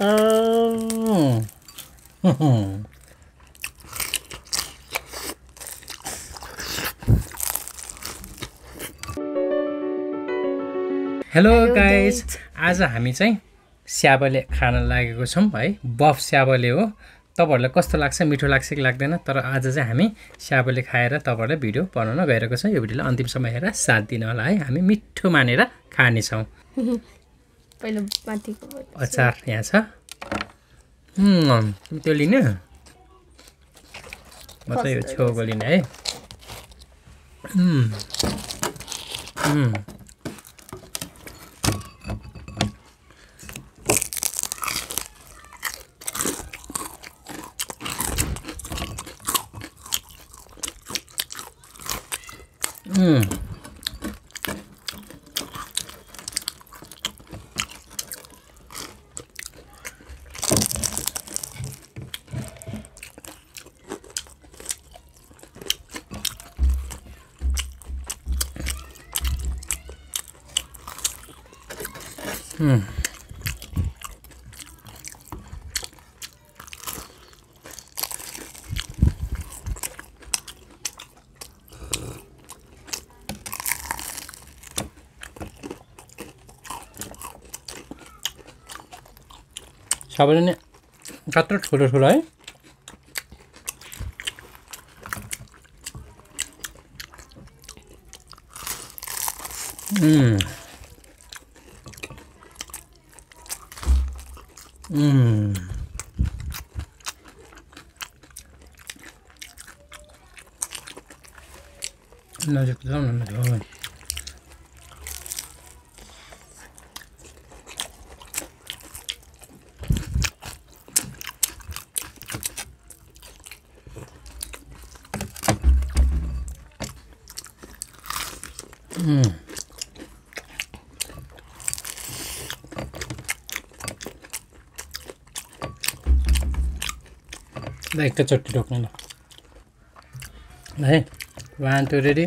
Hello guys, आज हामी चाहिँ स्याबले खान लागेको छौँ है। बफ स्याबले हो। तपाईहरुलाई कस्तो लाग्छ, मिठो लाग्छ कि लाग्दैन? तर आज चाहिँ हामी स्याबले खाएर तपाईहरुलाई भिडियो बनाउन गइरहेको छौँ। यो भिडियोलाई अन्तिमसम्म हेरेर साथ दिनु होला है। हामी मिठो मानेर खाने छौँ। पहिलो माथिको अचार यहाँ छ। त्यो लिने म त यो छेउको लिने है। सबैले नै कत्रो ठुलो ठुलो है। नजिक जाउँ न ल। एकैचोटि ढोक्नु ल है। 1 2 रेडी।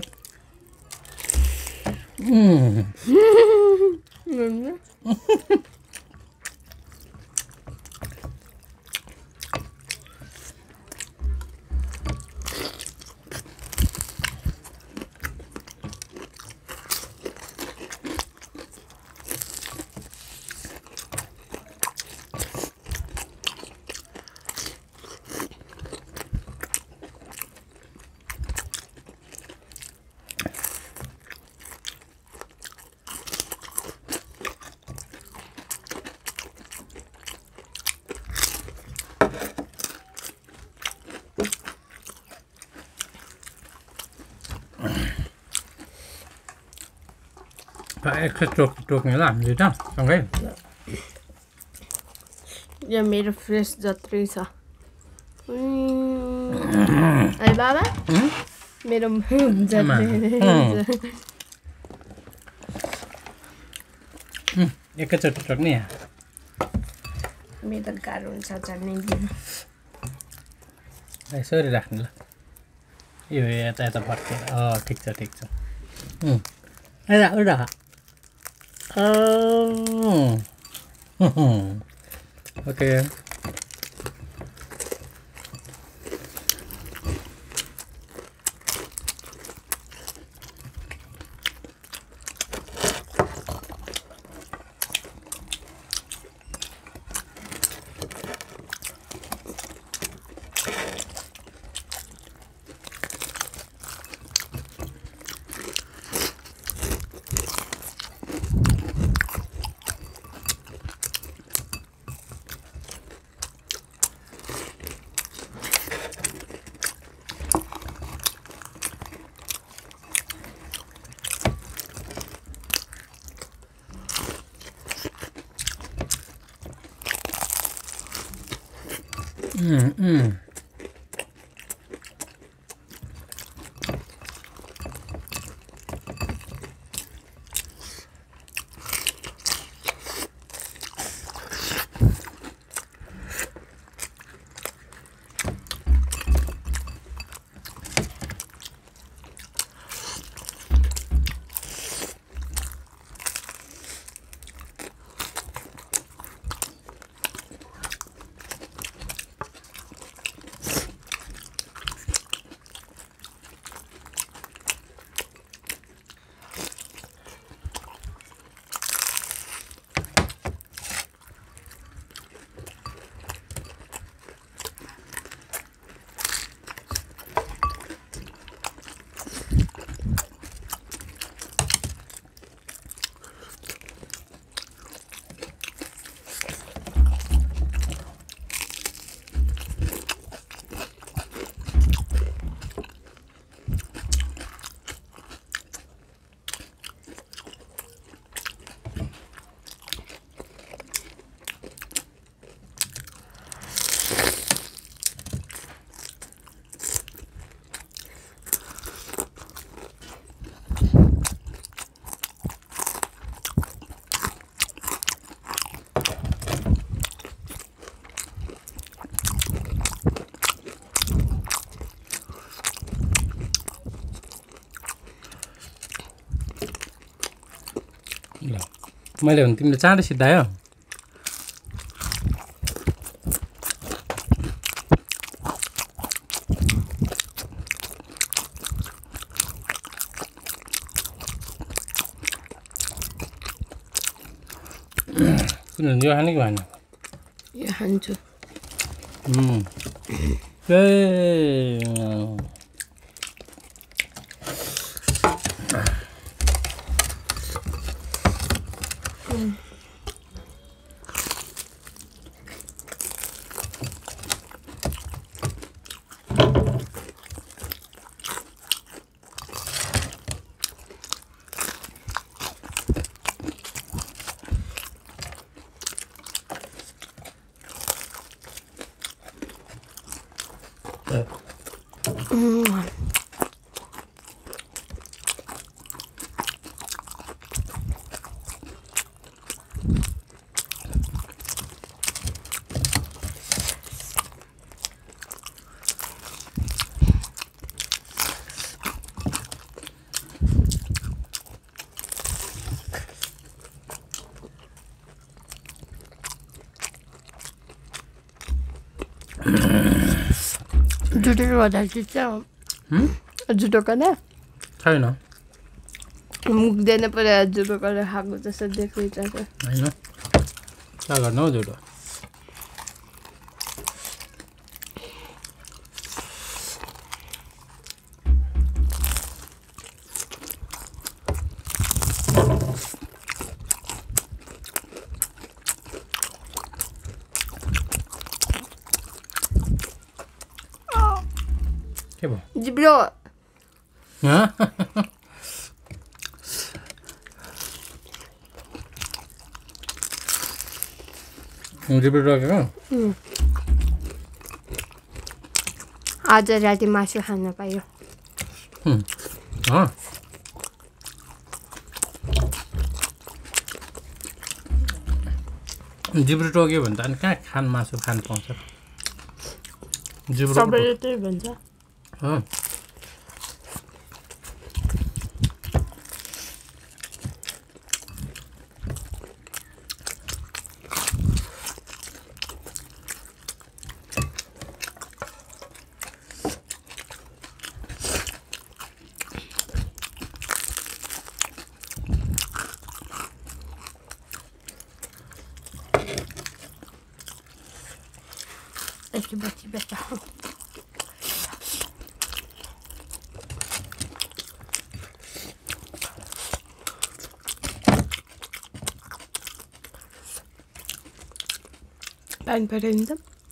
एकैचोटि टोक्ने ल हामीले त सँगै। यो मेरो फ्रेस जत्रै छ। है बाबा मेरो एकैचोटि टोक्ने यहाँ। मेरो गाह्रो हुन्छ चढ्ने दिन। यसरी राख्नु ल। यो यता यता फर्केर ठिक छ ठिक छ। उडा ओके। मैले भने तिमीले चाँडै सिद्धायो किन यो खाने कि भएन यो खान्छु जुटो गर्दा चाहिँ जुटो गर्दा छैन मुक्दैन पऱ्यो जुटो गरेर खाएको जस्तो देखिन्छ होइन क्या गर्नु हौ जुटो के भयो जिब्रो जिब्रो टोकेको आज राति मासु खान पायो जिब्रो टोक्यो भने त अनि कहाँ मासु खानु पाउँछ जिब्रो सबैले त्यही भन्छ यस्तो बच्ची बच्चा पानी पठाइदिन्छ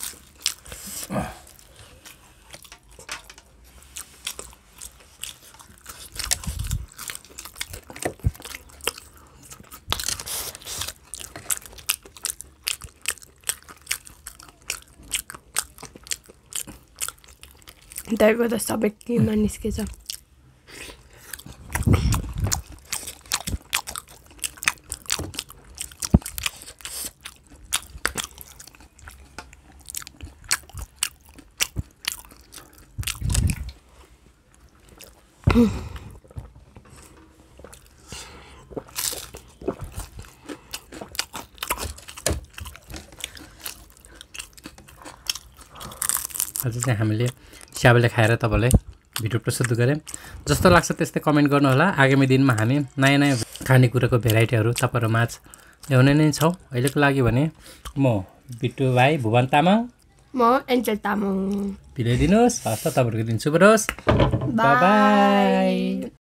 त्यहाँको त सबै किमा निस्केछ आज चाहिँ हामीले स्याबले खाएर तपाईँलाई भिडियो प्रस्तुत गरेँ जस्तो लाग्छ त्यस्तै कमेन्ट गर्नुहोला आगामी दिनमा हामी नयाँ नयाँ खानेकुराको भेराइटीहरू तपाईँहरू माझ ल्याउने नै छौँ अहिलेको लागि भने म बिट्टु भाइ भुवन तामाङ म एन्जल तामाङ बिदाइ दिनुहोस् हस् त तपाईँहरूको दिन शुभ रहोस् बाई